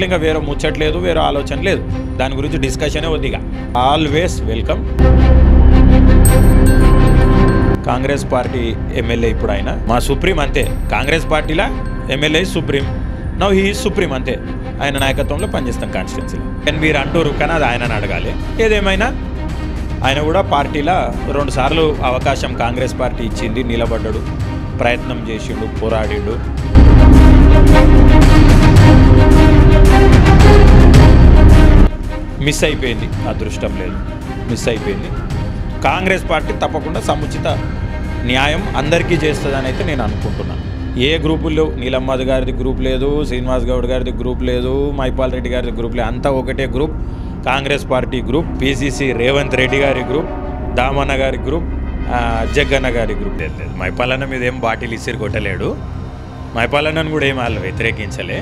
దాంట్లో ఇంకా వేరే ముచ్చట్లేదు, వేరే ఆలోచన లేదు, దాని గురించి డిస్కషనే వద్దిగా. Always welcome. Congress party MLA ఇప్పుడు ఆయన మా సుప్రీం అంతే. కాంగ్రెస్ పార్టీలో MLA supreme, now he is supreme అంతే. ఆయన నాయకత్వంలో పనిచేస్తాం కాన్స్టిట్యున్సీలో. కానీ మీరు అంటారు, కానీ అది ఆయనను అడగాలి. ఏదేమైనా ఆయన కూడా పార్టీలో 2 సార్లు అవకాశం కాంగ్రెస్ పార్టీ ఇచ్చింది, నిలబడ్డాడు, ప్రయత్నం చేసిండు, పోరాడిండు. మిస్ అయిపోయింది, అదృష్టం లేదు, మిస్ అయిపోయింది. కాంగ్రెస్ పార్టీ తప్పకుండా సముచిత న్యాయం అందరికీ చేస్తుందని అయితే నేను అనుకుంటున్నాను. ఏ గ్రూపుల్లో నీలమ్మద్ గారిది గ్రూప్ లేదు, శ్రీనివాస్ గౌడ్ గారిది గ్రూప్ లేదు, మైపాల్ రెడ్డి గారిది గ్రూప్ లేదు, అంతా ఒకటే group, Congress party group. PCC Revanth Reddy గారి గ్రూప్, దామన్న గారి గ్రూప్, జగ్గన్న గారి గ్రూప్. లేదు, మైపాలన్న మీద ఏం బాటిల్ ఇసిరి కొట్టలేడు, మైపాలన్నను కూడా ఏం వాళ్ళు వ్యతిరేకించలే.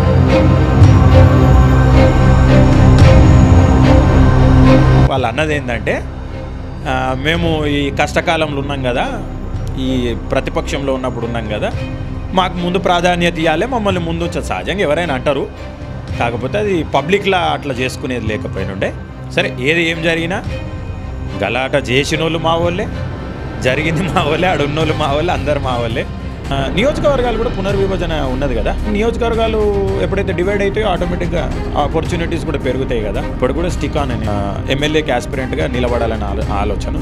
వాళ్ళు అన్నది ఏంటంటే, మేము ఈ కష్టకాలంలో ఉన్నాం కదా, ఈ ప్రతిపక్షంలో ఉన్నప్పుడు ఉన్నాం కదా, మాకు ముందు ప్రాధాన్యత ఇవ్వాలి, మమ్మల్ని ముందు సహజంగా ఎవరైనా అంటారు, కాకపోతే అది పబ్లిక్లా అట్లా చేసుకునేది లేకపోయినుండే. సరే, ఏం జరిగినా గలాట చేసిన వాళ్ళు మా వాళ్ళే, జరిగింది మా వాళ్ళే, ఆడున్నోళ్ళు మా వాళ్ళే, అందరు మా వాళ్ళే. నియోజకవర్గాలు కూడా పునర్విభజన ఉన్నది కదా, నియోజకవర్గాలు ఎప్పుడైతే డివైడ్ అవుతాయో ఆటోమేటిక్గా ఆపర్చునిటీస్ కూడా పెరుగుతాయి కదా. ఇప్పుడు కూడా స్టిక్ ఆన్ అని ఎమ్మెల్యేకి ఆస్పిరెంట్గా నిలబడాలని ఆలోచన.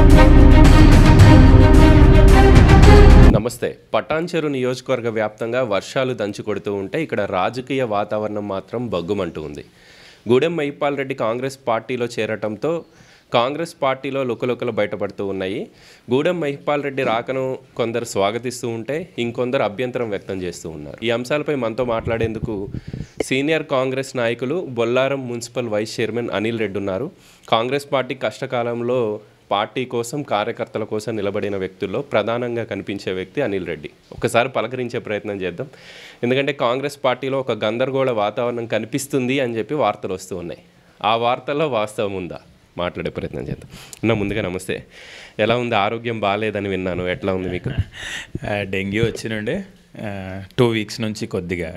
నమస్తే. పటాన్చెరు నియోజకవర్గ వ్యాప్తంగా వర్షాలు దంచి కొడుతూ ఉంటే ఇక్కడ రాజకీయ వాతావరణం మాత్రం బగ్గుమంటూ ఉంది. గూడెం మైపాల్ రెడ్డి కాంగ్రెస్ పార్టీలో చేరటంతో కాంగ్రెస్ పార్టీలో లుకలుకలు బయటపడుతూ ఉన్నాయి. గూడెం మైపాల్ రెడ్డి రాకను కొందరు స్వాగతిస్తూ ఉంటే ఇంకొందరు అభ్యంతరం వ్యక్తం చేస్తూ ఉన్నారు. ఈ అంశాలపై మనతో మాట్లాడేందుకు సీనియర్ కాంగ్రెస్ నాయకులు Bollaram municipal vice chairman Anil Reddy ఉన్నారు. కాంగ్రెస్ పార్టీ కష్టకాలంలో పార్టీ కోసం, కార్యకర్తల కోసం నిలబడిన వ్యక్తుల్లో ప్రధానంగా కనిపించే వ్యక్తి అనిల్ రెడ్డి. ఒకసారి పలకరించే ప్రయత్నం చేద్దాం. ఎందుకంటే కాంగ్రెస్ పార్టీలో ఒక గందరగోళ వాతావరణం కనిపిస్తుంది అని చెప్పి వార్తలు వస్తూ ఉన్నాయి. ఆ వార్తల్లో వాస్తవం ఉందా? మాట్లాడే ప్రయత్నం చేద్దాం. ముందుగా నమస్తే. ఎలా ఉంది? ఆరోగ్యం బాగాలేదని విన్నాను, ఎట్లా ఉంది మీకు? డెంగ్యూ వచ్చినండే 2 వీక్స్ నుంచి కొద్దిగా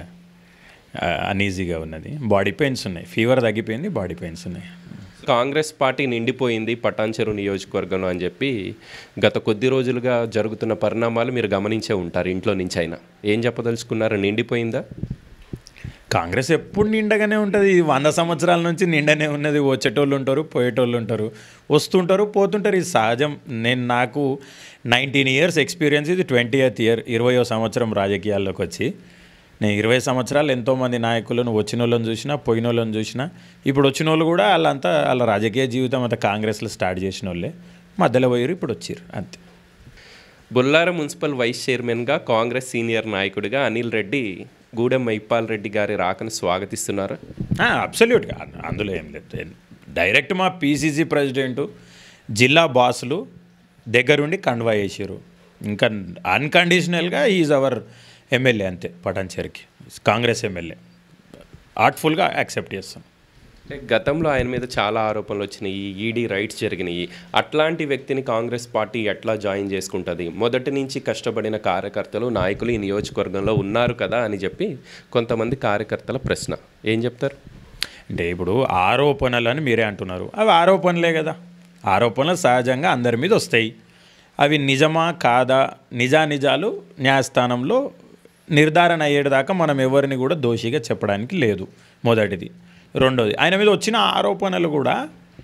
అనీజీగా ఉన్నది, బాడీ పెయిన్స్ ఉన్నాయి, ఫీవర్ తగ్గిపోయింది, బాడీ పెయిన్స్ ఉన్నాయి. కాంగ్రెస్ పార్టీ నిండిపోయింది పటాన్చెరు నియోజకవర్గంలో అని చెప్పి గత కొద్ది రోజులుగా జరుగుతున్న పరిణామాలు మీరు గమనించే ఉంటారు, ఇంట్లో నుంచి అయినా. ఏం చెప్పదలుచుకున్నారు? నిండిపోయిందా? కాంగ్రెస్ ఎప్పుడు నిండగానే ఉంటుంది, 100 సంవత్సరాల నుంచి నిండనే ఉన్నది. వచ్చేటోళ్ళు ఉంటారు, పోయేటోళ్ళు ఉంటారు, వస్తుంటారు, పోతుంటారు, ఇది సహజం. నాకు 19 years ఎక్స్పీరియన్స్, ఇది 20th year, 20వ సంవత్సరం రాజకీయాల్లోకి వచ్చి. నేను 20 సంవత్సరాలు ఎంతోమంది నాయకులను వచ్చిన వాళ్ళని చూసినా, పోయిన వాళ్ళని చూసినా. ఇప్పుడు వచ్చిన వాళ్ళు కూడా వాళ్ళ రాజకీయ జీవితం అంతా కాంగ్రెస్లో స్టార్ట్ చేసిన వాళ్ళే, మధ్యలో పోయారు, ఇప్పుడు వచ్చారు, అంతే. బొల్లారం మున్సిపల్ వైస్ చైర్మన్గా కాంగ్రెస్ సీనియర్ నాయకుడిగా అనిల్ రెడ్డి గూడెం మైపాల్ రెడ్డి గారి రాకను స్వాగతిస్తున్నారు. అబ్సల్యూట్గా, అందులో ఏం లేదు. డైరెక్ట్ మా పిసిసి ప్రెసిడెంటు, జిల్లా బాసులు దగ్గరుండి కండువా చేసారు. ఇంకా అన్కండిషనల్గా ఈజ్ అవర్ ఎమ్మెల్యే, అంతే. పటాన్చెరుకి కాంగ్రెస్ ఎమ్మెల్యే, ఆర్ట్ఫుల్గా యాక్సెప్ట్ చేస్తాం. గతంలో ఆయన మీద చాలా ఆరోపణలు వచ్చినాయి, ఈడీ రైట్స్ జరిగినాయి. అట్లాంటి వ్యక్తిని కాంగ్రెస్ పార్టీ ఎట్లా జాయిన్ చేసుకుంటుంది? మొదటి నుంచి కష్టపడిన కార్యకర్తలు, నాయకులు ఈ నియోజకవర్గంలో ఉన్నారు కదా అని చెప్పి కొంతమంది కార్యకర్తల ప్రశ్న. ఏం చెప్తారు? అంటే ఇప్పుడు ఆరోపణలని మీరే అంటున్నారు, అవి ఆరోపణలే కదా. ఆరోపణలు సహజంగా అందరి మీద వస్తాయి. అవి నిజమా కాదా, నిజాలు న్యాయస్థానంలో నిర్ధారణ అయ్యేదాకా మనం ఎవరిని కూడా దోషిగా చెప్పడానికి లేదు, మొదటిది. రెండోది, ఆయన మీద వచ్చిన ఆరోపణలు కూడా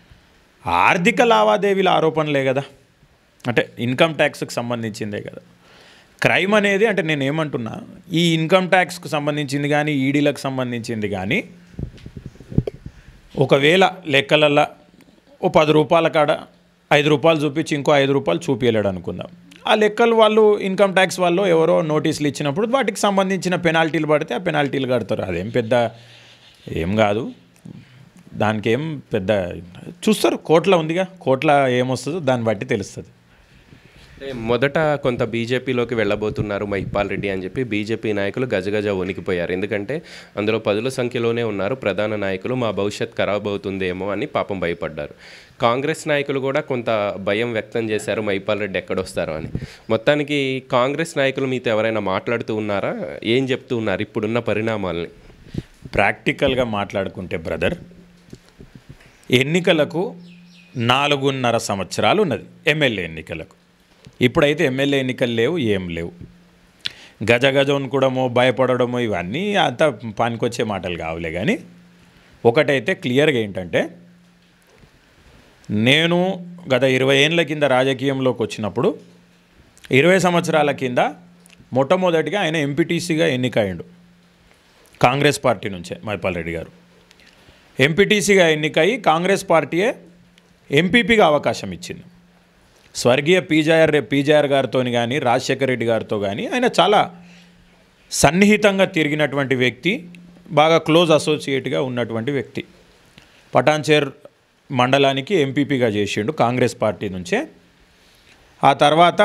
ఆర్థిక లావాదేవీల ఆరోపణలే కదా, అంటే ఇన్కమ్ ట్యాక్స్కి సంబంధించిందే కదా. క్రైమ్ అనేది, అంటే నేను ఏమంటున్నా, ఈ ఇన్కమ్ ట్యాక్స్కి సంబంధించింది కానీ, ఈడీలకు సంబంధించింది కానీ, ఒకవేళ లెక్కలల్లో ఓ 10 రూపాయల కాడ 5 రూపాయలు చూపించి ఇంకో 5 రూపాయలు చూపించలేడు అనుకుందాం. ఆ లెక్కలు వాళ్ళు, ఇన్కమ్ ట్యాక్స్ వాళ్ళు ఎవరో నోటీసులు ఇచ్చినప్పుడు వాటికి సంబంధించిన పెనాల్టీలు పడితే ఆ పెనాల్టీలు కడతారు. అదేం పెద్ద ఏం కాదు, దానికి ఏం పెద్ద చూస్తారు. కోట్ల ఉందిగా, కోట్ల ఏమొస్తుందో దాన్ని బట్టి తెలుస్తుంది. మొదట కొంత బీజేపీలోకి వెళ్ళబోతున్నారు మైపాల్ రెడ్డి అని చెప్పి బీజేపీ నాయకులు గజగజ వణికిపోయారు. ఎందుకంటే అందులో 10ల సంఖ్యలోనే ఉన్నారు ప్రధాన నాయకులు. మా భవిష్యత్ ఖరాబ్ అవుతుందేమో అని పాపం భయపడ్డారు. కాంగ్రెస్ నాయకులు కూడా కొంత భయం వ్యక్తం చేశారు, మైపాల్ రెడ్డి ఎక్కడొస్తారో అని. మొత్తానికి కాంగ్రెస్ నాయకులు మీతో ఎవరైనా మాట్లాడుతూ ఉన్నారా? ఏం చెప్తూ ఉన్నారు ఇప్పుడున్న పరిణామాలని? ప్రాక్టికల్గా మాట్లాడుకుంటే బ్రదర్, ఎన్నికలకు 4.5 సంవత్సరాలు ఉన్నది ఎమ్మెల్యే ఎన్నికలకు. ఇప్పుడైతే ఎమ్మెల్యే ఎన్నికలు లేవు, ఏం లేవు. గజ అనుకోవడమో భయపడడమో ఇవన్నీ అంతా పనికొచ్చే మాటలు కావులే. కానీ ఒకటైతే క్లియర్గా ఏంటంటే, నేను గత 20 ఏళ్ళ కింద రాజకీయంలోకి వచ్చినప్పుడు 20 సంవత్సరాల కింద మొట్టమొదటిగా ఆయన ఎంపీటీసీగా ఎన్నికయ్యాడు కాంగ్రెస్ పార్టీ నుంచే. మైపాల్ రెడ్డి గారు ఎంపీటీసీగా ఎన్నికయ్యి కాంగ్రెస్ పార్టీయే ఎంపీపీగా అవకాశం ఇచ్చింది. స్వర్గీయ పీజేఆర్ గారితో కానీ రాజశేఖర రెడ్డి గారితో కానీ ఆయన చాలా సన్నిహితంగా తిరిగినటువంటి వ్యక్తి, బాగా క్లోజ్ అసోసియేట్గా ఉన్నటువంటి వ్యక్తి. పటాన్చేర్ మండలానికి ఎంపీపీగా చేసిండు కాంగ్రెస్ పార్టీ నుంచే. ఆ తర్వాత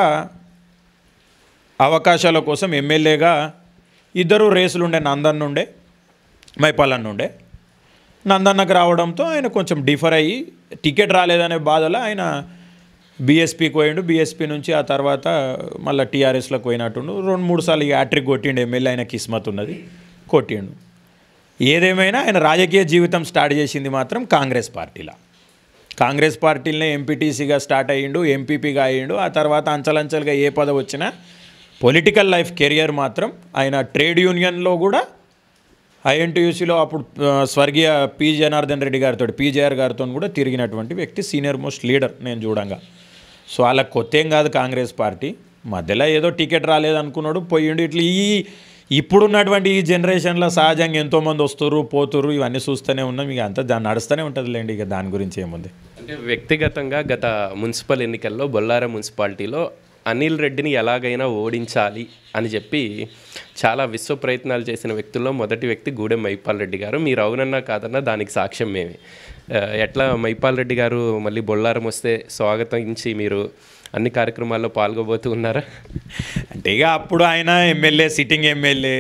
అవకాశాల కోసం ఎమ్మెల్యేగా ఇద్దరు రేసులుండే, నందన్ నుండే మైపాలన్న ఉండే. నందన్నకు రావడంతో ఆయన కొంచెం డిఫర్ అయ్యి టికెట్ రాలేదనే బాధలో ఆయన బీఎస్పీకి పోయిండు. బీఎస్పీ నుంచి ఆ తర్వాత మళ్ళీ టీఆర్ఎస్లోకి పోయినట్టుండు. 2-3 సార్లు హ్యాట్రిక్ కొట్టిండు ఎమ్మెల్యే. ఆయన కిస్మత్ ఉన్నది, కొట్టిండు. ఏదేమైనా ఆయన రాజకీయ జీవితం స్టార్ట్ చేసింది మాత్రం కాంగ్రెస్ పార్టీలో. కాంగ్రెస్ పార్టీలనే ఎంపీటీసీగా స్టార్ట్ అయ్యిండు, ఎంపీపీగా అయ్యిండు. ఆ తర్వాత అంచలంచలుగా ఏ పదవి వచ్చినా పొలిటికల్ లైఫ్ కెరియర్ మాత్రం ఆయన ట్రేడ్ యూనియన్లో కూడా ఐఎన్టీయూసీలో అప్పుడు స్వర్గీయ పి జనార్దన్ రెడ్డి గారితో, పీజేఆర్ గారితో కూడా తిరిగినటువంటి వ్యక్తి, సీనియర్ మోస్ట్ లీడర్ నేను చూడంగా. సో వాళ్ళకి కొత్త ఏం కాదు కాంగ్రెస్ పార్టీ. మధ్యలో ఏదో టికెట్ రాలేదనుకున్నాడు, పోయిండు. ఇట్లా ఇప్పుడున్నటువంటి ఈ జనరేషన్లో సహజంగా ఎంతోమంది వస్తుర్రు పోతుర్రు, ఇవన్నీ చూస్తూనే ఉన్నాం. ఇక అంతా దాన్ని నడుస్తూనే ఉంటుందిలేండి. ఇక దాని గురించి ఏముంది. అంటే వ్యక్తిగతంగా గత మున్సిపల్ ఎన్నికల్లో బొల్లారం మున్సిపాలిటీలో అనిల్ రెడ్డిని ఎలాగైనా ఓడించాలి అని చెప్పి చాలా విశ్వ ప్రయత్నాలు చేసిన వ్యక్తుల్లో మొదటి వ్యక్తి గూడెం మైపాల్ రెడ్డి గారు. మీరు అవునన్నా కాదన్నా దానికి సాక్ష్యం మేమే. ఎట్లా మైపాల్ రెడ్డి గారు మళ్ళీ బొల్లారం వస్తే స్వాగతించి మీరు అన్ని కార్యక్రమాల్లో పాల్గొబోతూ ఉన్నారా? అంటే ఇక అప్పుడు ఆయన ఎమ్మెల్యే, సిట్టింగ్ ఎమ్మెల్యే,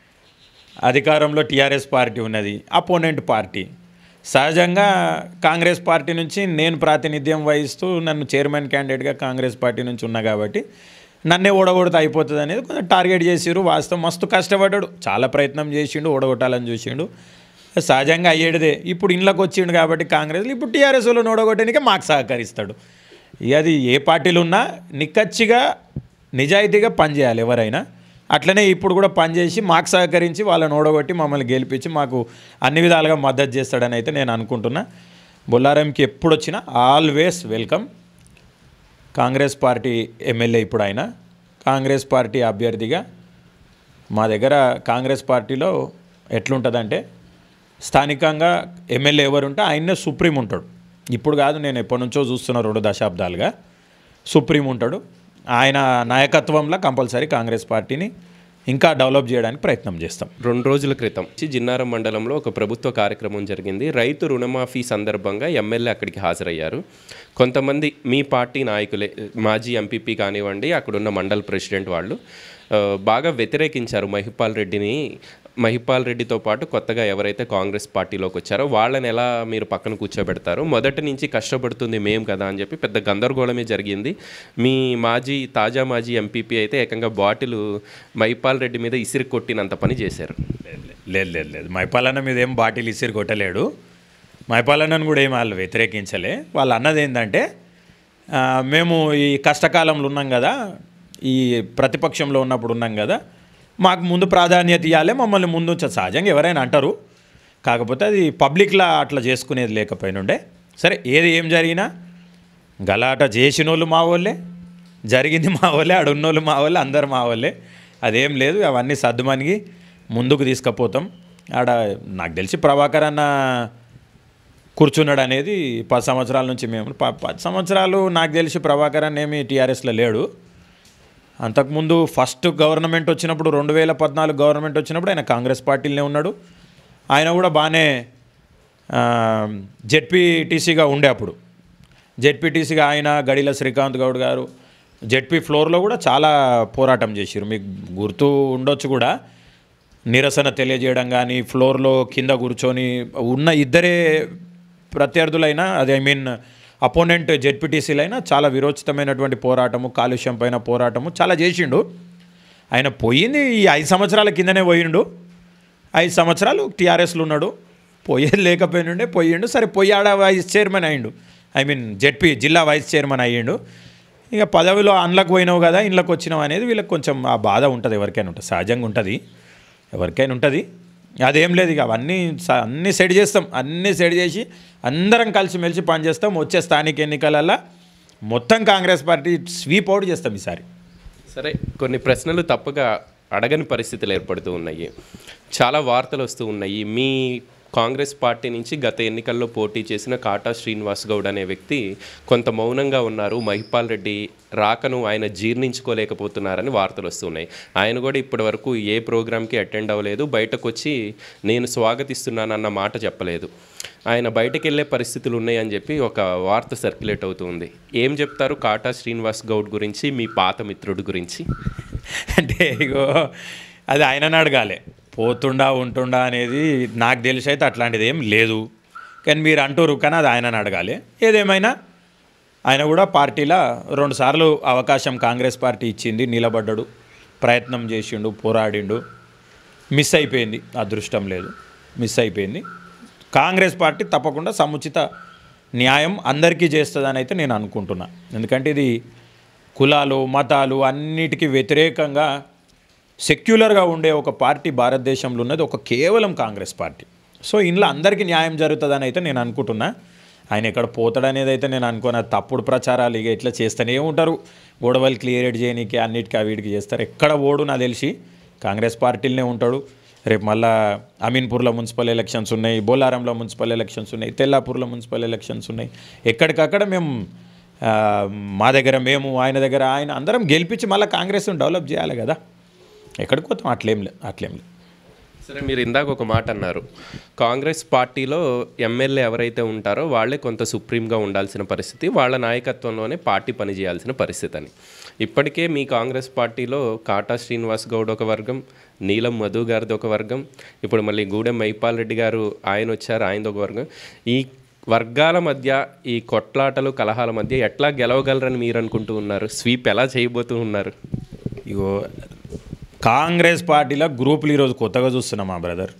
అధికారంలో టీఆర్ఎస్ పార్టీ ఉన్నది, అపోనెంట్ పార్టీ. సహజంగా కాంగ్రెస్ పార్టీ నుంచి నేను ప్రాతినిధ్యం వహిస్తూ నన్ను చైర్మన్ క్యాండిడేట్గా కాంగ్రెస్ పార్టీ నుంచి ఉన్నా కాబట్టి నన్నే ఓడగొడితే అయిపోతుంది అనేది కొంచెం టార్గెట్ చేసిరు. వాస్తవం మస్తు కష్టపడ్డాడు, చాలా ప్రయత్నం చేసిండు, ఓడగొట్టాలని చూసిండు. సహజంగా అయ్యేదే. ఇప్పుడు ఇంట్లోకి వచ్చిండు కాబట్టి కాంగ్రెస్లో ఇప్పుడు టీఆర్ఎస్ వాళ్ళు ఓడగొట్టడానికి మాకు సహకరిస్తాడు. ఇక అది ఏ పార్టీలు ఉన్నా నిక్కచ్చిగా నిజాయితీగా పనిచేయాలి ఎవరైనా. అట్లనే ఇప్పుడు కూడా పనిచేసి మాకు సహకరించి వాళ్ళని ఓడగొట్టి మమ్మల్ని గెలిపించి మాకు అన్ని విధాలుగా మద్దతు చేస్తాడని అయితే నేను అనుకుంటున్నా. బొల్లారంకి ఎప్పుడు వచ్చినా always welcome. Congress party MLA ఇప్పుడు ఆయన కాంగ్రెస్ పార్టీ అభ్యర్థిగా. మా దగ్గర కాంగ్రెస్ పార్టీలో ఎట్లుంటుందంటే, స్థానికంగా ఎమ్మెల్యే ఎవరుంటే ఆయన్నే సుప్రీం ఉంటాడు. ఇప్పుడు కాదు, నేను ఎప్పటి నుంచో చూస్తున్నా 2 దశాబ్దాలుగా సుప్రీం ఉంటాడు. ఆయన నాయకత్వంలో కంపల్సరీ కాంగ్రెస్ పార్టీని ఇంకా డెవలప్ చేయడానికి ప్రయత్నం చేస్తాం. 2 రోజుల క్రితం జిన్నారం మండలంలో ఒక ప్రభుత్వ కార్యక్రమం జరిగింది. రైతు రుణమాఫీ సందర్భంగా ఎమ్మెల్యే అక్కడికి హాజరయ్యారు. కొంతమంది మీ పార్టీ నాయకులే, మాజీ ఎంపీపీ కానివ్వండి, అక్కడున్న మండల్ ప్రెసిడెంట్ వాళ్ళు బాగా వ్యతిరేకించారు మహిపాల్ రెడ్డితో పాటు కొత్తగా ఎవరైతే కాంగ్రెస్ పార్టీలోకి వచ్చారో వాళ్ళని ఎలా మీరు పక్కన కూర్చోబెడతారు, మొదటి నుంచి కష్టపడుతుంది మేము కదా అని చెప్పి పెద్ద గందరగోళమే జరిగింది. మీ తాజా మాజీ ఎంపీపీ అయితే ఏకంగా బాటిల్ మహిపాల్ రెడ్డి మీద ఇసిరి కొట్టినంత పని చేశారు. లేదు, మైపాలన్న మీద ఏం బాటిల్ ఇసిరి కొట్టలేడు. మైపాలన్నను కూడా ఏం వాళ్ళు వ్యతిరేకించలే. వాళ్ళు అన్నది ఏంటంటే, మేము ఈ కష్టకాలంలో ఉన్నాం కదా, ఈ ప్రతిపక్షంలో ఉన్నప్పుడు ఉన్నాం కదా, మాకు ముందు ప్రాధాన్యత ఇవ్వాలి, మమ్మల్ని ముందు ఉంచాలి. సహజంగా ఎవరైనా అంటారు, కాకపోతే అది పబ్లిక్లా అట్లా చేసుకునేది లేకపోయినుండే. సరే, ఏం జరిగినా గలాట చేసిన వాళ్ళు మా వాళ్ళే, జరిగింది మా వాళ్ళే, ఆడ ఉన్నోళ్ళు మా వాళ్ళే, అందరు మా వాళ్ళే. అదేం లేదు, అవన్నీ సర్దుమనిగి ముందుకు తీసుకుపోతాం. ఆడ నాకు తెలిసి ప్రభాకర్ అన్న కూర్చున్నాడు అనేది 10 సంవత్సరాల నుంచి మేము 10 సంవత్సరాలు నాకు తెలిసి ప్రభాకర్ అన్న ఏమి టీఆర్ఎస్లో లేడు. అంతకుముందు ఫస్ట్ గవర్నమెంట్ వచ్చినప్పుడు 2014 గవర్నమెంట్ వచ్చినప్పుడు ఆయన కాంగ్రెస్ పార్టీలోనే ఉన్నాడు. ఆయన కూడా బాగానే జెడ్పీటీసీగా ఉండే. అప్పుడు జెడ్పీటీసీగా ఆయన, గడిల శ్రీకాంత్ గౌడ్ గారు జెడ్పీ ఫ్లోర్లో కూడా చాలా పోరాటం చేశారు. మీకు గుర్తు ఉండొచ్చు కూడా, నిరసన తెలియజేయడం కానీ, ఫ్లోర్లో కింద కూర్చొని ఉన్న ఇద్దరే ప్రత్యర్థులైనా, అది అపోనెంట్ జెడ్పీటీసీలైనా చాలా విరోచితమైనటువంటి పోరాటము, కాలుష్యం పైన పోరాటము చాలా చేసిండు. ఆయన పోయింది ఈ 5 సంవత్సరాల కిందనే పోయిండు. 5 సంవత్సరాలు టీఆర్ఎస్లో ఉన్నాడు, పోయేది లేకపోయినుండే పోయిండు. సరే పోయాడ వైస్ చైర్మన్ అయ్యిండు, ఐ మీన్ జెడ్పీ జిల్లా వైస్ చైర్మన్ అయ్యిండు. ఇక పదవిలో అండ్లకు పోయినావు కదా ఇండ్లకు వచ్చినావు అనేది వీళ్ళకి కొంచెం ఆ బాధ ఉంటుంది, ఎవరికైనా ఉంటుంది, సహజంగా ఉంటుంది, ఎవరికైనా ఉంటుంది. అదేం లేదు, ఇక అన్నీ సెట్ చేస్తాం, అన్నీ సెట్ చేసి అందరం కలిసిమెలిసి పనిచేస్తాం. వచ్చే స్థానిక ఎన్నికలలో మొత్తం కాంగ్రెస్ పార్టీ స్వీప్ అవుట్ చేస్తాం ఈసారి. సరే, కొన్ని ప్రశ్నలు తప్పగా అడగని పరిస్థితులు ఏర్పడుతూ ఉన్నాయి, చాలా వార్తలు వస్తూ ఉన్నాయి. మీ కాంగ్రెస్ పార్టీ నుంచి గత ఎన్నికల్లో పోటీ చేసిన కాటా శ్రీనివాస్ గౌడ్ అనే వ్యక్తి కొంత మౌనంగా ఉన్నారు, మహిపాల్ రెడ్డి రాకను ఆయన జీర్ణించుకోలేకపోతున్నారని వార్తలు వస్తున్నాయి. ఆయన కూడా ఇప్పటి వరకు ఏ ప్రోగ్రామ్కి అటెండ్ అవ్వలేదు, బయటకు వచ్చి నేను స్వాగతిస్తున్నానన్న మాట చెప్పలేదు. ఆయన బయటకు వెళ్ళే పరిస్థితులు ఉన్నాయని చెప్పి ఒక వార్త సర్క్యులేట్ అవుతుంది. ఏం చెప్తారు కాటా శ్రీనివాస్ గౌడ్ గురించి, మీ పాత మిత్రుడి గురించి? అంటే ఇగో అది ఆయనని అడగాలి, పోతుండా ఉంటుండా అనేది నాకు తెలిసి అయితే అట్లాంటిది ఏం లేదు. కానీ మీరు అంటారు, కానీ అది ఆయనని అడగాలి. ఏదేమైనా ఆయన కూడా పార్టీలో 2 సార్లు అవకాశం కాంగ్రెస్ పార్టీ ఇచ్చింది, నిలబడ్డాడు, ప్రయత్నం చేసిండు, పోరాడిండు, మిస్ అయిపోయింది, అదృష్టం లేదు, మిస్ అయిపోయింది. కాంగ్రెస్ పార్టీ తప్పకుండా సముచిత న్యాయం అందరికీ చేస్తుందని అయితే నేను అనుకుంటున్నా. ఎందుకంటే ఇది కులాలు మతాలు అన్నిటికీ వ్యతిరేకంగా సెక్యులర్గా ఉండే ఒక పార్టీ భారతదేశంలో ఉన్నది ఒక కేవలం కాంగ్రెస్ పార్టీ. సో ఇందులో అందరికీ న్యాయం జరుగుతుందని అయితే నేను అనుకుంటున్నా. ఆయన ఎక్కడ పోతాడనేది అయితే నేను అనుకున్నా. తప్పుడు ప్రచారాలు ఇక ఇట్లా చేస్తూనే ఉంటారు, గొడవలు క్లియరేట్ చేయడానికి అన్నిటికీ వీటికి చేస్తారు. ఎక్కడ ఓడు నాకు తెలిసి కాంగ్రెస్ పార్టీలనే ఉంటాడు. రేపు మళ్ళా అమీన్పూర్లో మున్సిపల్ ఎలక్షన్స్ ఉన్నాయి, బోలారంలో మున్సిపల్ ఎలక్షన్స్ ఉన్నాయి, తెల్లాపూర్లో మున్సిపల్ ఎలక్షన్స్ ఉన్నాయి. ఎక్కడికక్కడ మేము మా దగ్గర మేము, ఆయన దగ్గర ఆయన, అందరం గెలిపించి మళ్ళీ కాంగ్రెస్ని డెవలప్ చేయాలి కదా. ఎక్కడికి పోతాం, అట్లేం లేదు. సరే, మీరు ఇందాక ఒక మాట అన్నారు, కాంగ్రెస్ పార్టీలో ఎమ్మెల్యే ఎవరైతే ఉంటారో వాళ్ళే కొంత సుప్రీంగా ఉండాల్సిన పరిస్థితి, వాళ్ళ నాయకత్వంలోనే పార్టీ పనిచేయాల్సిన పరిస్థితి అని. ఇప్పటికే మీ కాంగ్రెస్ పార్టీలో కాటా శ్రీనివాస్ గౌడ్ ఒక వర్గం, నీలం మధు గారిది ఒక వర్గం, ఇప్పుడు మళ్ళీ గూడెం మహిపాల్ రెడ్డి గారు ఆయన వచ్చారు, ఆయనది ఒక వర్గం. ఈ వర్గాల మధ్య ఈ కొట్లాటలు కలహాల మధ్య ఎట్లా గెలవగలరని మీరు అనుకుంటూ ఉన్నారు? స్వీప్ ఎలా చేయబోతూ ఉన్నారు? ఇగో కాంగ్రెస్ పార్టీలో గ్రూపులు ఈరోజు కొత్తగా చూస్తున్నాం మా బ్రదర్.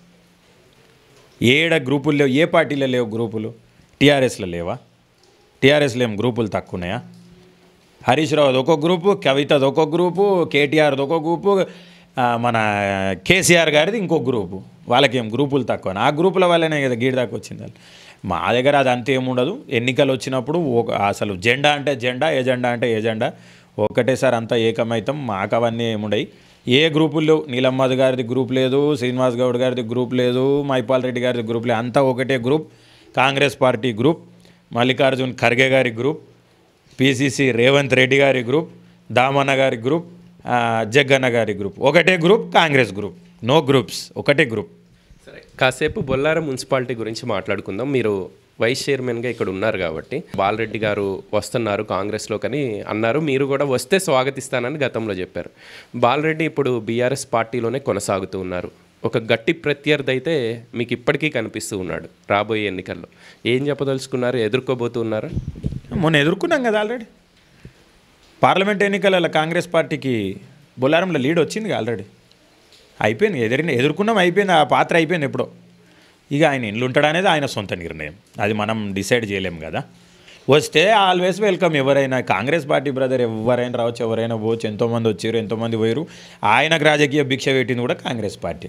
7 గ్రూపులు లేవు, ఏ పార్టీలో లేవు గ్రూపులు? టీఆర్ఎస్లో లేవా? టీఆర్ఎస్లో ఏం గ్రూపులు తక్కువ ఉన్నాయా? హరీష్ రావుది ఒక గ్రూపు, కవితది ఒక గ్రూపు, కేటీఆర్ది ఒక గ్రూపు, మన కేసీఆర్ గారిది ఇంకో గ్రూపు. వాళ్ళకేం గ్రూపులు తక్కువ? ఆ గ్రూపుల వల్లనే కదా గీడి దాకా వచ్చింది. మా దగ్గర అది అంతేముండదు. ఎన్నికలు వచ్చినప్పుడు అసలు జెండా అంటే జెండా, ఎజెండా అంటే ఎజెండా, ఒకటేసారి అంతా ఏకమైతం. మాకు అవన్నీ ఏముండయి. ఏ గ్రూపులు లేవు. నీలమ్మద్ గారిది గ్రూప్ లేదు, శ్రీనివాస్ గౌడ్ గారిది గ్రూప్ లేదు, మహిపాల్ రెడ్డి గారిది గ్రూప్ లేదు. అంతా ఒకటే group, Congress party group, Mallikarjun Kharge గారి గ్రూప్, పిసిసి రేవంత్ రెడ్డి గారి గ్రూప్, దామన్న గారి గ్రూప్, జగ్గన్న గారి గ్రూప్. ఒకటే group, Congress group. No groups, ఒకటే గ్రూప్. సరే, కాసేపు బొల్లారం మున్సిపాలిటీ గురించి మాట్లాడుకుందాం. మీరు వైస్ చైర్మన్గా ఇక్కడ ఉన్నారు కాబట్టి, బాలరెడ్డి గారు వస్తున్నారు కాంగ్రెస్లో కానీ అన్నారు, మీరు కూడా వస్తే స్వాగతిస్తానని గతంలో చెప్పారు. బాలరెడ్డి ఇప్పుడు బీఆర్ఎస్ పార్టీలోనే కొనసాగుతూ ఉన్నారు. ఒక గట్టి ప్రత్యర్థి అయితే మీకు ఇప్పటికీ కనిపిస్తూ ఉన్నాడు. రాబోయే ఎన్నికల్లో ఏం చెప్పదలుచుకున్నారు? ఎదుర్కోబోతున్నారు? మొన్న ఎదుర్కొన్నాం కదా ఆల్రెడీ. పార్లమెంట్ ఎన్నికలలో కాంగ్రెస్ పార్టీకి బొల్లారంలో లీడ్ వచ్చింది ఆల్రెడీ. అయిపోయింది, ఎదుర్కొన్నాం, అయిపోయింది, ఆ పాత్ర అయిపోయింది ఎప్పుడో. ఇక ఆయన ఇండ్లు ఉంటాడనేది ఆయన సొంత నిర్ణయం, అది మనం డిసైడ్ చేయలేం కదా. వస్తే ఆల్వేస్ వెల్కమ్. ఎవరైనా కాంగ్రెస్ పార్టీ బ్రదర్ ఎవరైనా రావచ్చు, ఎవరైనా పోవచ్చు. ఎంతోమంది వచ్చారు, ఎంతోమంది పోయారు. ఆయనకు రాజకీయ భిక్ష పెట్టింది కూడా కాంగ్రెస్ పార్టీ.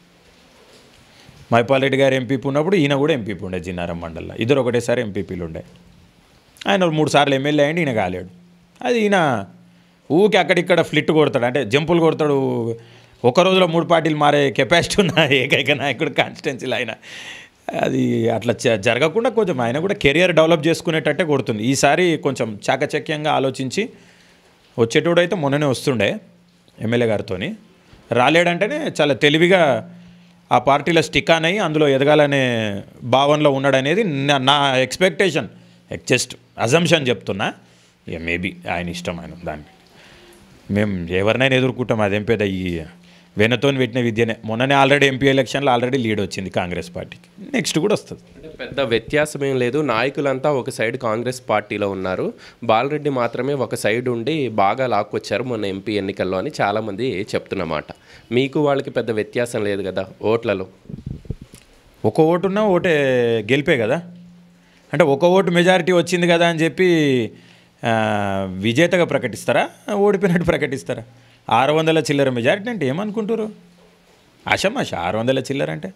మహిపాల్ రెడ్డి గారు ఎంపీపీ ఉన్నప్పుడు ఈయన కూడా ఎంపీపీ ఉండే జిన్నారం మండల్లో. ఇద్దరు ఒకటేసారి ఎంపీపీలు ఉండే. ఆయన 3 సార్లు ఎమ్మెల్యే అయ్యింది, ఈయన కాలేడు. అది ఈయన ఊకి అక్కడిక్కడ ఫ్లిట్ కొడతాడు, అంటే జంపులు కొడతాడు. ఒక రోజులో 3 పార్టీలు మారే కెపాసిటీ ఉన్న ఏకైక నాయకుడు కాన్స్టిట్యున్సీలో ఆయన. అది అట్లా జరగకుండా కొంచెం ఆయన కూడా కెరియర్ డెవలప్ చేసుకునేటట్టే కొడుతుంది. ఈసారి కొంచెం చాకచక్యంగా ఆలోచించి వచ్చేటోడు అయితే మొన్ననే వస్తుండే ఎమ్మెల్యే గారితో. రాలేడంటేనే చాలా తెలివిగా ఆ పార్టీలో స్టిక్ ఆన్ అయ్యి అందులో ఎదగాలనే భావనలో ఉన్నాడనేది నా ఎక్స్పెక్టేషన్. జస్ట్ అజంప్షన్ చెప్తున్నా. మేబీ ఆయన ఇష్టం, ఆయన దానికి మేము ఎవరినైనా ఎదుర్కొంటాం. అదేం పెద్ద ఈ వెనతోని పెట్టిన విద్యనే. మొన్ననే ఆల్రెడీ ఎంపీ ఎలక్షన్లో ఆల్రెడీ లీడ్ వచ్చింది కాంగ్రెస్ పార్టీకి, నెక్స్ట్ కూడా వస్తుంది. అంటే పెద్ద వ్యత్యాసం ఏం లేదు, నాయకులంతా ఒక సైడ్ కాంగ్రెస్ పార్టీలో ఉన్నారు, బాలరెడ్డి మాత్రమే ఒక సైడ్ ఉండి బాగా లాక్కొచ్చారు మొన్న ఎంపీ ఎన్నికల్లో అని చాలామంది చెప్తున్నమాట. మీకు వాళ్ళకి పెద్ద వ్యత్యాసం లేదు కదా ఓట్లలో? ఒక ఓటున్నా ఓటే గెలిపే కదా. అంటే ఒక ఓటు మెజారిటీ వచ్చింది కదా అని చెప్పి విజేతగా ప్రకటిస్తారా, ఓడిపోయినట్టు ప్రకటిస్తారా? 600 చిల్లర మెజారిటీ అంటే ఏమనుకుంటారు? ఆషమాష 600 చిల్లర అంటే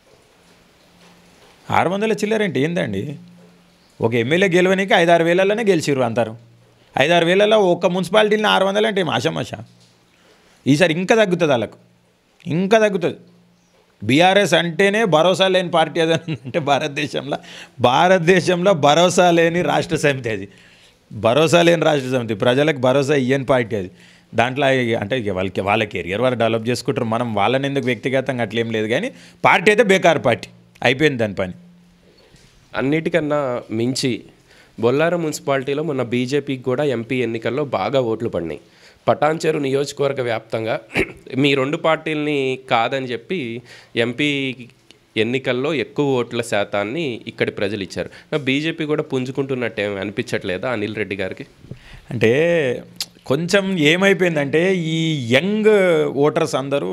600 చిల్లర అంటే ఏందండి? ఒక ఎమ్మెల్యే గెలవనికి 5-6 వేలలోనే గెలిచిర్రు అంటారు. 5-6 వేలలో ఒక్క మున్సిపాలిటీని 600 అంటే ఏం ఆషమాష? ఈసారి ఇంకా తగ్గుతుంది వాళ్ళకు, ఇంకా తగ్గుతుంది. బీఆర్ఎస్ అంటేనే భరోసా లేని పార్టీ అదంటే భారతదేశంలో భరోసా లేని రాష్ట్ర సమితి అది. భరోసా లేని రాష్ట్ర సమితి, ప్రజలకు భరోసా ఇయ్యని పార్టీ అది. దాంట్లో అంటే వాళ్ళ కెరియర్ వాళ్ళు డెవలప్ చేసుకుంటారు, మనం వాళ్ళని ఎందుకు వ్యక్తిగతంగా అట్లేం లేదు. కానీ పార్టీ అయితే బేకార్ పార్టీ, అయిపోయింది దాని పని. అన్నిటికన్నా మించి బొల్లారం మున్సిపాలిటీలో మొన్న బీజేపీకి కూడా ఎంపీ ఎన్నికల్లో బాగా ఓట్లు పడినాయి. పటాన్చెరు నియోజకవర్గ వ్యాప్తంగా మీ రెండు పార్టీలని కాదని చెప్పి ఎంపీ ఎన్నికల్లో ఎక్కువ ఓట్ల శాతాన్ని ఇక్కడి ప్రజలు ఇచ్చారు. బీజేపీ కూడా పుంజుకుంటున్నట్టు అనిపించట్లేదా అనిల్ రెడ్డి గారికి? అంటే కొంచెం ఏమైపోయిందంటే ఈ యంగ్ ఓటర్స్ అందరూ,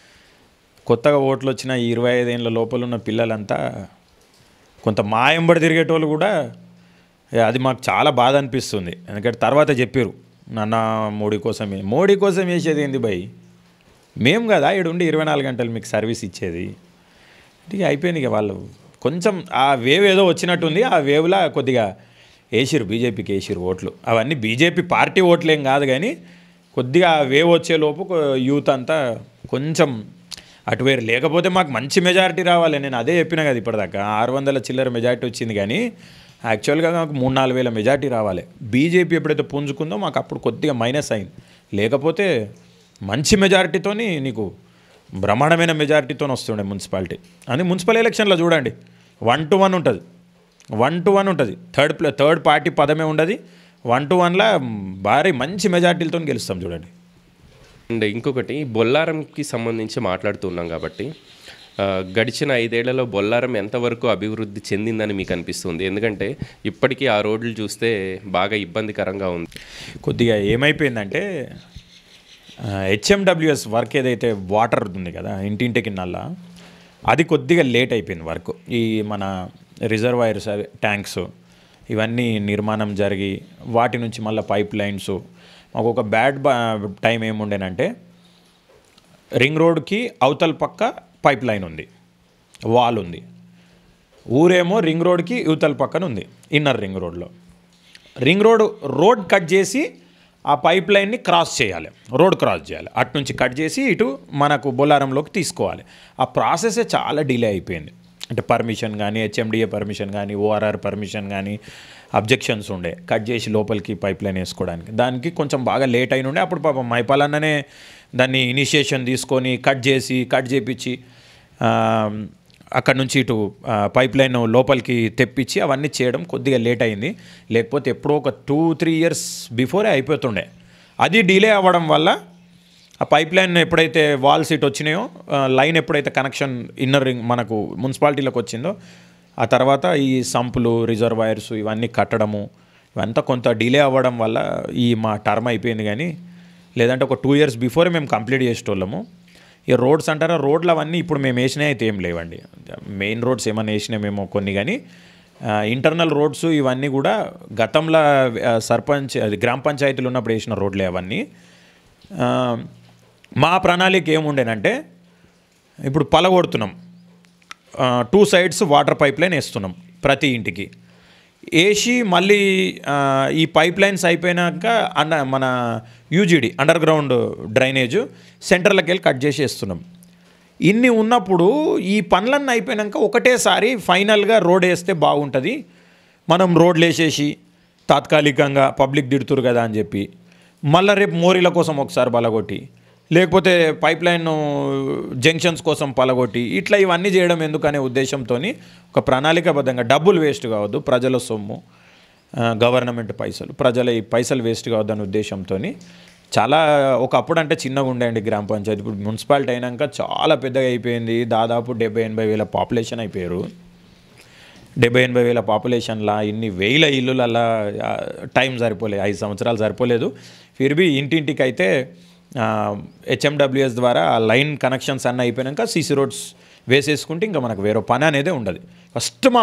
కొత్తగా ఓట్లు వచ్చిన 25 ఏళ్ళ లోపల ఉన్న పిల్లలంతా కొంత మాయంబడి తిరిగేటోళ్ళు కూడా, అది మాకు చాలా బాధ అనిపిస్తుంది. ఎందుకంటే తర్వాత చెప్పారు, నాన్న మోడీ కోసం వేసేది ఏంది భయ్, మేము కదా ఈడుండి 24 గంటలు మీకు సర్వీస్ ఇచ్చేది. ఇక అయిపోయింది. ఇక వాళ్ళు కొంచెం ఆ వేవ్ ఏదో వచ్చినట్టుంది, ఆ వేవ్లా కొద్దిగా వేసిరు, బీజేపీకి వేసిరు ఓట్లు. అవన్నీ బీజేపీ పార్టీ ఓట్లు ఏం కాదు, కానీ కొద్దిగా ఆ వేవ్ వచ్చేలోపు యూత్ అంతా కొంచెం అటువేరు. లేకపోతే మాకు మంచి మెజారిటీ రావాలి, నేను అదే చెప్పినా కదా ఇప్పటిదాకా. 600 చిల్లర మెజారిటీ వచ్చింది, కానీ యాక్చువల్గా మాకు 3-4 వేల మెజారిటీ రావాలి. బీజేపీ ఎప్పుడైతే పుంజుకుందో మాకు అప్పుడు కొద్దిగా మైనస్ అయింది. లేకపోతే మంచి మెజారిటీతోని నీకు బ్రహ్మాండమైన మెజారిటీతో వస్తుండే మున్సిపాలిటీ. అని మున్సిపల్ ఎలక్షన్లో చూడండి 1-1 ఉంటుంది, 1-1 ఉంటుంది. థర్డ్ పార్టీ పదమే ఉండదు. 1-1లా భారీ మంచి మెజారిటీలతో గెలుస్తాం చూడండి. అండ్ ఇంకొకటి, బొల్లారంకి సంబంధించి మాట్లాడుతున్నాం కాబట్టి గడిచిన 5 ఏళ్లలో బొల్లారం ఎంతవరకు అభివృద్ధి చెందిందని మీకు అనిపిస్తుంది? ఎందుకంటే ఇప్పటికీ ఆ రోడ్లు చూస్తే బాగా ఇబ్బందికరంగా ఉంది. కొద్దిగా ఏమైపోయిందంటే హెచ్ఎండబ్ల్యూఎస్ వర్క్ ఏదైతే వాటర్ ఉంది కదా ఇంటింటికి నల్లా, అది కొద్దిగా లేట్ అయిపోయింది వర్క్. ఈ మన రిజర్వాయర్స్ ట్యాంక్స్ ఇవన్నీ నిర్మాణం జరిగి వాటి నుంచి మళ్ళీ పైప్ లైన్స్. మాకు ఒక బ్యాడ్ టైం ఏముండేనంటే, రింగ్ రోడ్కి అవతల పక్క పైప్ లైన్ ఉంది, వాల్ ఉంది. ఊరేమో రింగ్ రోడ్కి యువతల పక్కన ఉంది, ఇన్నర్ రింగ్ రోడ్లో. రింగ్ రోడ్ కట్ చేసి ఆ పైప్ లైన్ని క్రాస్ చేయాలి, రోడ్ క్రాస్ చేయాలి. అటు నుంచి కట్ చేసి ఇటు మనకు బొల్లారంలోకి తీసుకోవాలి. ఆ ప్రాసెసే చాలా డిలే అయిపోయింది. అంటే పర్మిషన్ కానీ, హెచ్ఎండిఏ పర్మిషన్ కానీ, ఓఆర్ఆర్ పర్మిషన్ కానీ, అబ్జెక్షన్స్ ఉండే కట్ చేసి లోపలికి పైప్ లైన్ వేసుకోవడానికి. దానికి కొంచెం బాగా లేట్ అయిన ఉండే. అప్పుడు పాపం మైపాలన్ననే దాన్ని ఇనిషియేషన్ తీసుకొని కట్ చేపించి అక్కడ నుంచి ఇటు పైప్ లైన్ లోపలికి తెప్పించి అవన్నీ చేయడం కొద్దిగా లేట్ అయింది. లేకపోతే ఎప్పుడో ఒక 2-3 ఇయర్స్ బిఫోరే అయిపోతుండే. అది డిలే అవ్వడం వల్ల ఆ పైప్ లైన్ ఎప్పుడైతే వాల్స్ ఇటు వచ్చినాయో, లైన్ ఎప్పుడైతే కనెక్షన్ ఇన్నర్ రింగ్ మనకు మున్సిపాలిటీలోకి వచ్చిందో, ఆ తర్వాత ఈ సంపులు, రిజర్వాయర్స్ ఇవన్నీ కట్టడము ఇవంతా కొంత డిలే అవ్వడం వల్ల ఈ మా టర్మ్ అయిపోయింది. కానీ లేదంటే ఒక 2 ఇయర్స్ బిఫోరే మేము కంప్లీట్ చేసేటోళ్ళము. ఇక రోడ్స్ అంటారా, రోడ్లు అవన్నీ ఇప్పుడు మేము వేసినవి అయితే ఏం లేవండి. మెయిన్ రోడ్స్ ఏమైనా వేసినామేమో కొన్ని, కానీ ఇంటర్నల్ రోడ్స్ ఇవన్నీ కూడా గతంలో గ్రామ పంచాయతీలు ఉన్నప్పుడు వేసిన రోడ్లే అవన్నీ. మా ప్రణాళిక ఏముండేనంటే, ఇప్పుడు పలగొడుతున్నాం, 2 సైడ్స్ వాటర్ పైప్ లైన్ వేస్తున్నాం ప్రతి ఇంటికి వేసి, మళ్ళీ ఈ పైప్ లైన్స్ అయిపోయినాక మన యూజీడీ అండర్ గ్రౌండ్ డ్రైనేజ్ సెంటర్లోకి వెళ్ళి కట్ చేసి వేస్తున్నాం. ఇన్ని ఉన్నప్పుడు ఈ పనులన్నీ అయిపోయినాక ఒకటేసారి ఫైనల్గా రోడ్ వేస్తే బాగుంటుంది, మనం రోడ్లు వేసేసి తాత్కాలికంగా పబ్లిక్ తిడుతురు కదా అని చెప్పి మళ్ళీ రేపు మోరీల కోసం ఒకసారి బలగొట్టి, లేకపోతే పైప్ లైన్ జంక్షన్స్ కోసం పలగొట్టి, ఇట్లా ఇవన్నీ చేయడం ఎందుకనే ఉద్దేశంతో ఒక ప్రణాళికాబద్ధంగా, డబ్బులు వేస్ట్ కావద్దు, ప్రజల సొమ్ము, గవర్నమెంట్ పైసలు, ప్రజల ఈ పైసలు వేస్ట్ కావద్దనే ఉద్దేశంతో చాలా ఒకప్పుడు అంటే చిన్నగా ఉండేయండి గ్రామ పంచాయతీ. ఇప్పుడు మున్సిపాలిటీ అయినాక చాలా పెద్దగా అయిపోయింది. దాదాపు 70-80 వేల పాపులేషన్ అయిపోయారు. 70-80 వేల పాపులేషన్లా ఇన్ని వేల ఇల్లులల్లా టైం సరిపోలేదు, 5 సంవత్సరాలు సరిపోలేదు. ఫిర్బీ ఇంటింటికి అయితే హెచ్ఎండబ్ల్యూఎస్ ద్వారా ఆ లైన్ కనెక్షన్స్ అన్నీ అయిపోయాక సీసీ రోడ్స్ వేసేసుకుంటే ఇంకా మనకు వేరే పని అనేది ఉండదు. ఫస్ట్ మా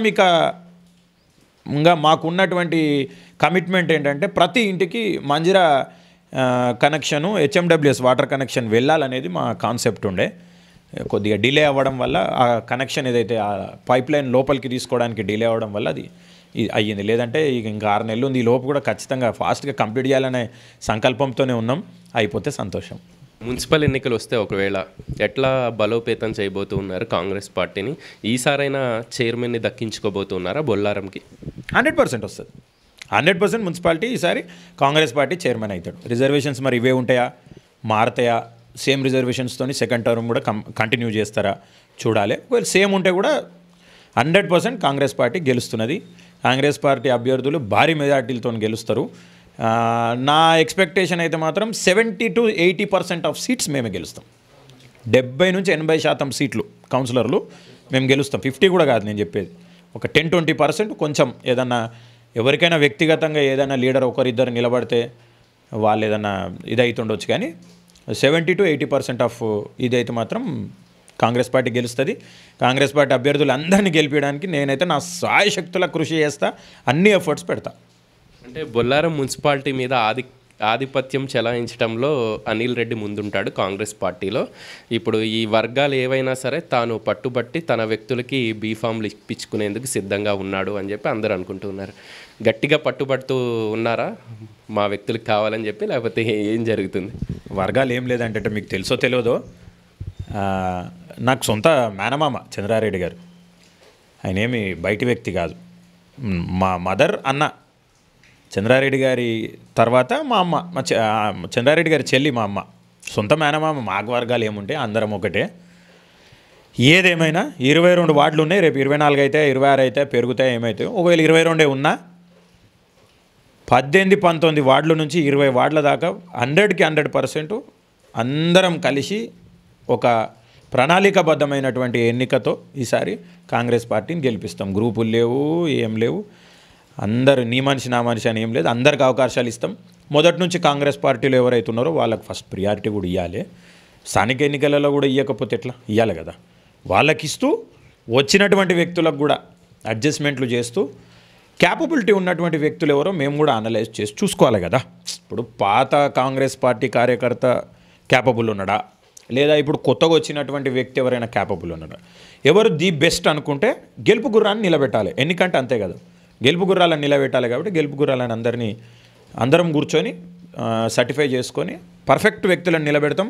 ప్రాథమికంగా మాకున్నటువంటి కమిట్మెంట్ ఏంటంటే ప్రతి ఇంటికి Manjira connection, HMWS water connection వెళ్ళాలనేది మా కాన్సెప్ట్ ఉండే. కొద్దిగా డిలే అవ్వడం వల్ల ఆ కనెక్షన్ ఏదైతే ఆ పైప్ లైన్ లోపలికి తీసుకోవడానికి డిలే అవ్వడం వల్ల అది అయ్యింది. లేదంటే ఇంకా 6 నెలలు ఉంది. ఈ లోపు కూడా ఖచ్చితంగా ఫాస్ట్గా కంప్లీట్ చేయాలనే సంకల్పంతోనే ఉన్నాం. అయిపోతే సంతోషం. మున్సిపల్ ఎన్నికలు వస్తే ఒకవేళ ఎట్లా బలోపేతం చేయబోతున్నారు కాంగ్రెస్ పార్టీని? ఈసారైనా చైర్మన్ని దక్కించుకోబోతున్నారా బొల్లారంకి? 100% వస్తుంది. 100% మున్సిపాలిటీ ఈసారి కాంగ్రెస్ పార్టీ చైర్మన్ అవుతాడు. రిజర్వేషన్స్ మరి ఇవే ఉంటాయా, మారతాయా, సేమ్ రిజర్వేషన్స్తో సెకండ్ టర్మ్ కూడా కంటిన్యూ చేస్తారా చూడాలి. ఒకవేళ సేమ్ ఉంటే కూడా 100% కాంగ్రెస్ పార్టీ గెలుస్తున్నది. కాంగ్రెస్ పార్టీ అభ్యర్థులు భారీ మెజార్టీలతో గెలుస్తారు. నా ఎక్స్పెక్టేషన్ అయితే మాత్రం 70-80% ఆఫ్ సీట్స్ మేమే గెలుస్తాం. 70-80% సీట్లు కౌన్సిలర్లు మేము గెలుస్తాం. 50 కూడా కాదు నేను చెప్పేది. ఒక 10-20% కొంచెం ఏదన్నా ఎవరికైనా వ్యక్తిగతంగా ఏదైనా లీడర్ ఒకరిద్దరు నిలబడితే వాళ్ళు ఏదన్నా ఇదైతుండొచ్చు, కానీ 70-80% ఆఫ్ ఇదైతే మాత్రం కాంగ్రెస్ పార్టీ గెలుస్తుంది. కాంగ్రెస్ పార్టీ అభ్యర్థులు అందరినీ గెలిపించడానికి నేనైతే నా సాయశక్తుల కృషి చేస్తా, అన్ని ఎఫర్ట్స్ పెడతా. అంటే బొల్లారం మున్సిపాలిటీ మీద ఆధిపత్యం చెలాయించడంలో అనిల్ రెడ్డి ముందుంటాడు కాంగ్రెస్ పార్టీలో. ఇప్పుడు ఈ వర్గాలు ఏవైనా సరే తాను పట్టుబట్టి తన వ్యక్తులకి బీఫామ్లు ఇప్పించుకునేందుకు సిద్ధంగా ఉన్నాడు అని చెప్పి అందరూ అనుకుంటున్నారు. గట్టిగా పట్టుబడుతూ ఉన్నారా మా వ్యక్తులకు కావాలని చెప్పి, లేకపోతే ఏం జరుగుతుంది? వర్గాలు ఏం లేదంటే మీకు తెలుసో తెలియదో, నాకు సొంత మేనమామ చంద్రారెడ్డి గారు. ఆయన ఏమి బయటి వ్యక్తి కాదు. మా మదర్ అన్న చంద్రారెడ్డి గారి తర్వాత మా అమ్మ, చంద్రారెడ్డి గారి చెల్లి మా అమ్మ. సొంత మేనమామ. మాకు వర్గాలు ఏముంటాయి, అందరం ఒకటే. ఏదేమైనా 22 వార్డులు ఉన్నాయి. రేపు 24 అయితే 26 అయితే పెరుగుతాయి, ఏమవుతాయి. ఒకవేళ 22 ఉన్నా 18-19 వార్డుల నుంచి 20 వార్డుల దాకా 100% అందరం కలిసి ఒక ప్రణాళికాబద్ధమైనటువంటి ఎన్నికతో ఈసారి కాంగ్రెస్ పార్టీని గెలిపిస్తాం. గ్రూపులు లేవు, ఏం లేవు. అందరు నీ మనిషి నా మనిషి అని ఏం లేదు. అందరికి అవకాశాలు ఇస్తాం. మొదటి నుంచి కాంగ్రెస్ పార్టీలో ఎవరైతే ఉన్నారో వాళ్ళకి ఫస్ట్ ప్రియారిటీ కూడా ఇవ్వాలి. స్థానిక ఎన్నికలలో కూడా ఇవ్వకపోతే ఎట్లా, ఇవ్వాలి కదా. వాళ్ళకి ఇస్తూ వచ్చినటువంటి వ్యక్తులకు కూడా అడ్జస్ట్మెంట్లు చేస్తూ క్యాపబిలిటీ ఉన్నటువంటి వ్యక్తులు ఎవరో మేము కూడా అనలైజ్ చేసి చూసుకోవాలి కదా. ఇప్పుడు పాత కాంగ్రెస్ పార్టీ కార్యకర్త క్యాపబుల్ ఉన్నాడా, లేదా ఇప్పుడు కొత్తగా వచ్చినటువంటి వ్యక్తి ఎవరైనా క్యాపబుల్ ఉన్నాడా, ఎవరు ది బెస్ట్ అనుకుంటే గెలుపు గుర్రాన్ని నిలబెట్టాలి. ఎన్నికంటే అంతే కదా, గెలుపు గుర్రాలను నిలబెట్టాలి. కాబట్టి గెలుపు గుర్రాలను అందరం కూర్చొని సర్టిఫై చేసుకొని పర్ఫెక్ట్ వ్యక్తులను నిలబెడతాం.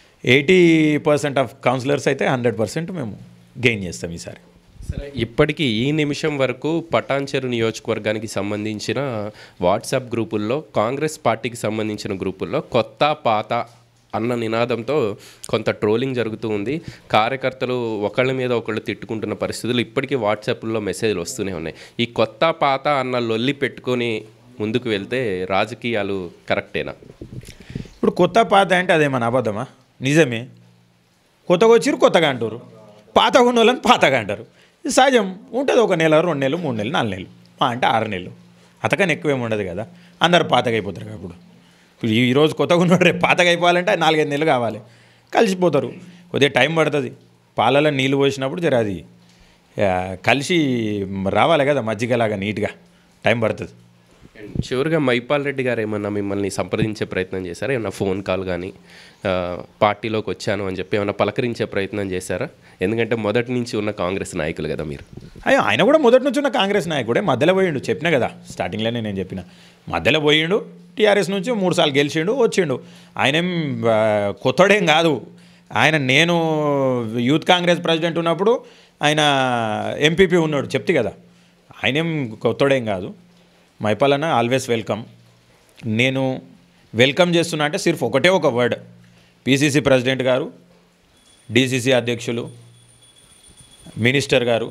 80% ఆఫ్ కౌన్సిలర్స్ అయితే 100% మేము గెయిన్ చేస్తాం ఈసారి. సరే, ఇప్పటికీ ఈ నిమిషం వరకు పటాన్చెరు నియోజకవర్గానికి సంబంధించిన వాట్సాప్ గ్రూపుల్లో, కాంగ్రెస్ పార్టీకి సంబంధించిన గ్రూపుల్లో కొత్త పాత అన్న నినాదంతో కొంత ట్రోలింగ్ జరుగుతూ ఉంది. కార్యకర్తలు ఒకళ్ళ మీద ఒకళ్ళు తిట్టుకుంటున్న పరిస్థితులు ఇప్పటికీ వాట్సాప్లో మెసేజ్లు వస్తూనే ఉన్నాయి. ఈ కొత్త పాత అన్న లొల్లి పెట్టుకొని ముందుకు వెళ్తే రాజకీయాలు కరెక్టేనా? ఇప్పుడు కొత్త పాత అంటే అదేమన్నా అబద్ధమా? నిజమే. కొత్తగా వచ్చిరు కొత్తగా అంటారు, పాతగా ఉన్న వాళ్ళని పాతగా అంటారు. ఇది సహజం ఉంటుంది. 1 నెల, 2 నెలలు, 3 నెలలు, 4 నెలలు, అంటే 6 నెలలు. అంతకని ఎక్కువేమి ఉండదు కదా. అందరు పాతగా అయిపోతారు. ఇప్పుడు ఈరోజు కొత్తగా ఉన్నాడు, రేపు పాతగా అయిపోవాలంటే 4-5 నెలలు కావాలి. కలిసిపోతారు. కొద్దిగా టైం పడుతుంది. పాలలో నీళ్ళు పోసినప్పుడు జర అది కలిసి రావాలి కదా, మజ్జిగలాగా నీట్గా టైం పడుతుంది. చివరిగా మైపాల్ రెడ్డి గారు ఏమన్నా మిమ్మల్ని సంప్రదించే ప్రయత్నం చేశారా? ఏమన్నా ఫోన్ కాల్ కానీ పార్టీలోకి వచ్చాను అని చెప్పి ఏమన్నా పలకరించే ప్రయత్నం చేశారా? ఎందుకంటే మొదటి నుంచి ఉన్న కాంగ్రెస్ నాయకులు కదా మీరు. అయ్యో, ఆయన కూడా మొదటి నుంచి ఉన్న కాంగ్రెస్ నాయకుడే. మధ్యలో పోయిండు, చెప్పినా కదా స్టార్టింగ్లోనే నేను చెప్పిన. మధ్యలో పోయిండు, టీఆర్ఎస్ నుంచి 3 సార్లు గెలిచిండు, వచ్చిండు. ఆయనేం కొత్తడేం కాదు. నేను యూత్ కాంగ్రెస్ ప్రెసిడెంట్ ఉన్నప్పుడు ఆయన ఎంపీపీ ఉన్నాడు, చెప్తే కదా. ఆయనేం కొత్తడేం కాదు. మైపాల్ అన్న ఆల్వేస్ వెల్కమ్. నేను వెల్కమ్ చేస్తున్నా అంటే సిర్ఫ్ ఒకటే ఒక వర్డ్, పిసిసి ప్రెసిడెంట్ గారు, డిసిసి అధ్యక్షులు, మినిస్టర్ గారు,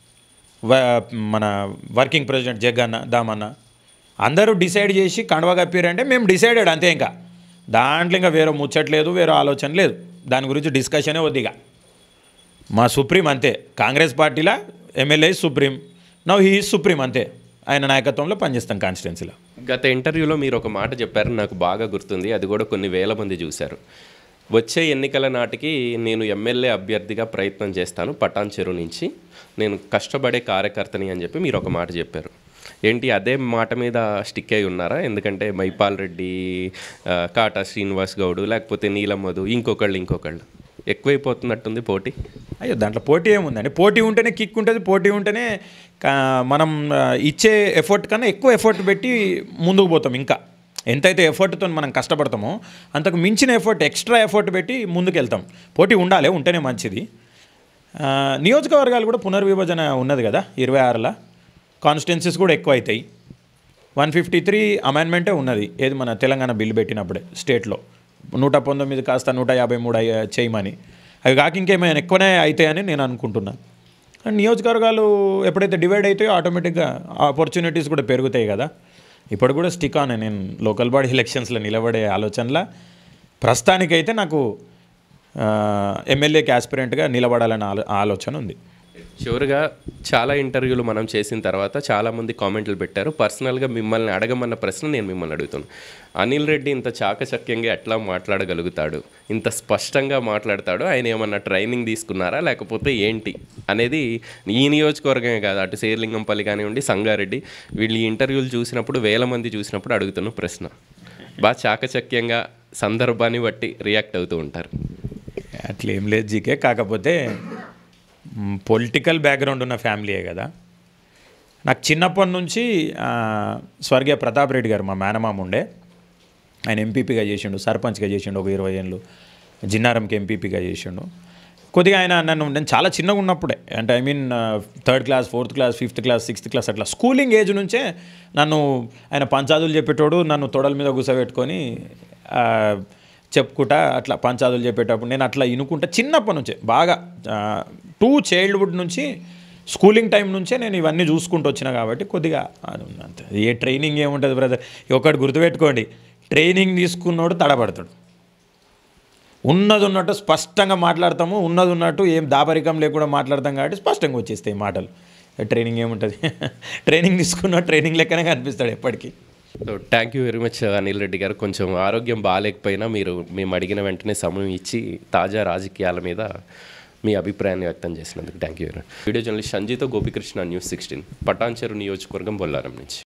మన వర్కింగ్ ప్రెసిడెంట్ జగ్గన్న, దామన్న అందరూ డిసైడ్ చేసి కండువా కప్పారంటే మేము డిసైడెడ్ అంతే. ఇంకా దాంట్లో ఇంకా వేరే ముచ్చట్లేదు, వేరే ఆలోచన లేదు, దాని గురించి డిస్కషనే వద్దిగా. మా సుప్రీం అంతే, కాంగ్రెస్ పార్టీలో MLA supreme, now he is supreme అంతే, ఆయన నాయకత్వంలో పనిచేస్తాం కాన్స్టిట్యున్సీలో. గత ఇంటర్వ్యూలో మీరు ఒక మాట చెప్పారు, నాకు బాగా గుర్తుంది, అది కూడా కొన్ని వేల మంది చూశారు. వచ్చే ఎన్నికల నాటికి నేను ఎమ్మెల్యే అభ్యర్థిగా ప్రయత్నం చేస్తాను పటాన్ చెరువు నుంచి, నేను కష్టపడే కార్యకర్తని అని చెప్పి మీరు ఒక మాట చెప్పారు. ఏంటి అదే మాట మీద స్టిక్ అయి ఉన్నారా? ఎందుకంటే మైపాల్ రెడ్డి, కాటా శ్రీనివాస్ గౌడ్, లేకపోతే నీలం మధు, ఇంకొకళ్ళు ఎక్కువైపోతున్నట్టుంది పోటీ. అయ్యో దాంట్లో పోటీ ఏముందండి, పోటీ ఉంటేనే కిక్ ఉంటుంది, పోటీ ఉంటేనే మనం ఇచ్చే ఎఫర్ట్ కన్నా ఎక్కువ ఎఫర్ట్ పెట్టి ముందుకు పోతాం. ఇంకా ఎంతైతే ఎఫర్ట్తో మనం కష్టపడతామో అంతకు మించిన ఎఫర్ట్, ఎక్స్ట్రా ఎఫర్ట్ పెట్టి ముందుకు వెళ్తాం. పోటీ ఉండాలి, ఉంటేనే మంచిది. నియోజకవర్గాలు కూడా పునర్విభజన ఉన్నది కదా 26లో, కాన్స్టిట్యున్సీస్ కూడా ఎక్కువ అవుతాయి. 153 అమెండ్మెంటే ఉన్నది, ఏది మన తెలంగాణ బిల్లు పెట్టినప్పుడే స్టేట్లో 119 కాస్త 153 చేయమని. అవి కాక ఇంకేమైనా ఎక్కువనే అవుతాయని నేను అనుకుంటున్నాను. అండ్ నియోజకవర్గాలు ఎప్పుడైతే డివైడ్ అవుతాయో ఆటోమేటిక్గా ఆపర్చునిటీస్ కూడా పెరుగుతాయి కదా. ఇప్పుడు కూడా స్టిక్ ఆన్, నేను లోకల్ బాడీ ఎలక్షన్స్లో నిలబడే ఆలోచనలో ప్రస్తుతానికైతే నాకు ఎమ్మెల్యేకి ఆస్పిరెంట్గా నిలబడాలనే ఆలోచన ఉంది. చివరిగా చాలా ఇంటర్వ్యూలు మనం చేసిన తర్వాత చాలామంది కామెంట్లు పెట్టారు. పర్సనల్గా మిమ్మల్ని అడగమన్న ప్రశ్న నేను మిమ్మల్ని అడుగుతాను. అనిల్ రెడ్డి ఇంత చాకచక్యంగా ఎట్లా మాట్లాడగలుగుతాడు, ఇంత స్పష్టంగా మాట్లాడతాడు, ఆయన ఏమన్నా ట్రైనింగ్ తీసుకున్నారా లేకపోతే ఏంటి అనేది ఈ నియోజకవర్గమే కాదు, అటు శేర్లింగంపల్లి కానివ్వండి, సంగారెడ్డి, వీళ్ళు ఈ ఇంటర్వ్యూలు చూసినప్పుడు వేల మంది చూసినప్పుడు అడుగుతున్న ప్రశ్న. బాగా చాకచక్యంగా సందర్భాన్ని బట్టి రియాక్ట్ అవుతూ ఉంటారు. అట్లా ఏం లేదు జీకే, కాకపోతే పొలిటికల్ బ్యాక్గ్రౌండ్ ఉన్న ఫ్యామిలీయే కదా. నాకు చిన్నప్పటి నుంచి స్వర్గీయ ప్రతాప్ రెడ్డి గారు మా మేనమామ ఉండే, ఆయన ఎంపీపీగా చేసిండు, సర్పంచ్గా చేసిండు ఒక 20 ఏళ్ళు, జిన్నారంకి ఎంపీపీగా చేసిండు. కొద్దిగా ఆయన నేను చాలా చిన్నగా ఉన్నప్పుడే, అంటే I mean 3rd class, 4th class, 5th class, 6th class అట్లా స్కూలింగ్ ఏజ్ నుంచే నన్ను ఆయన పంచాదులు చెప్పేటోడు, నన్ను తొడల మీద కూర్చోబెట్టుకొని చెప్పుకుంటా అట్లా పంచాదులు చెప్పేటప్పుడు నేను అట్లా ఇనుకుంటా చిన్నప్పటి నుంచే బాగా చైల్డ్హుడ్ నుంచి స్కూలింగ్ టైం నుంచే నేను ఇవన్నీ చూసుకుంటూ వచ్చినా కాబట్టి కొద్దిగా అంత ఏ ట్రైనింగ్ ఏముంటుంది బ్రదర్. ఒకటి గుర్తుపెట్టుకోండి, ట్రైనింగ్ తీసుకున్నోడు తడబడతాడు. ఉన్నది ఉన్నట్టు స్పష్టంగా మాట్లాడతాము, ఉన్నది ఉన్నట్టు ఏం దాపరికం లేకుండా మాట్లాడతాం కాబట్టి స్పష్టంగా వచ్చేస్తాయి మాటలు. ట్రైనింగ్ ఏముంటుంది, ట్రైనింగ్ తీసుకున్న ట్రైనింగ్ లెక్కనే కనిపిస్తాడు ఎప్పటికీ. So thank you very much Anil Reddy గారు. కొంచెం ఆరోగ్యం బాగాలేకపోయినా మేము అడిగిన వెంటనే సమయం ఇచ్చి తాజా రాజకీయాల మీద మీ అభిప్రాయాన్ని వ్యక్తం చేసినందుకు thank you very much. Video journalist సంజీతో గోపికృష్ణ, News 16, పటాన్ చెరు నియోజకవర్గం, బొల్లారం నుంచి.